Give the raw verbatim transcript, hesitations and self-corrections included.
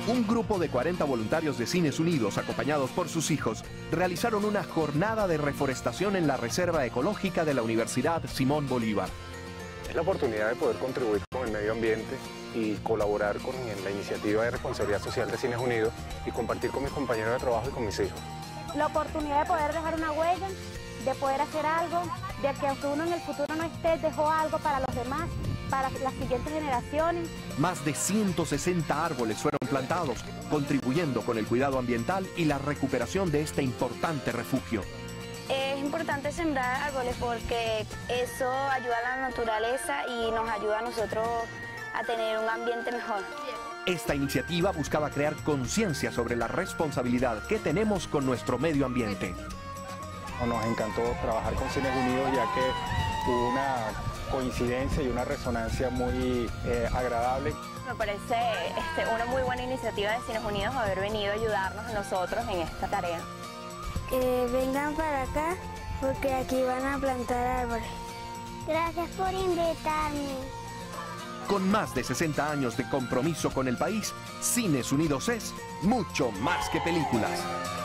Un grupo de cuarenta voluntarios de Cines Unidos, acompañados por sus hijos, realizaron una jornada de reforestación en la Reserva Ecológica de la Universidad Simón Bolívar. Es la oportunidad de poder contribuir con el medio ambiente y colaborar con la iniciativa de responsabilidad social de Cines Unidos y compartir con mis compañeros de trabajo y con mis hijos. La oportunidad de poder dejar una huella, de poder hacer algo, de que aunque uno en el futuro no esté, dejó algo para los demás, para las siguientes generaciones. Más de ciento sesenta árboles fueron plantados, contribuyendo con el cuidado ambiental y la recuperación de este importante refugio. Es importante sembrar árboles porque eso ayuda a la naturaleza y nos ayuda a nosotros a tener un ambiente mejor. Esta iniciativa buscaba crear conciencia sobre la responsabilidad que tenemos con nuestro medio ambiente. Nos encantó trabajar con Cines Unidos ya que hubo una coincidencia y una resonancia muy eh, agradable. Me parece este, una muy buena iniciativa de Cines Unidos haber venido a ayudarnos a nosotros en esta tarea. Que vengan para acá porque aquí van a plantar árboles. Gracias por invitarme. Con más de sesenta años de compromiso con el país, Cines Unidos es mucho más que películas.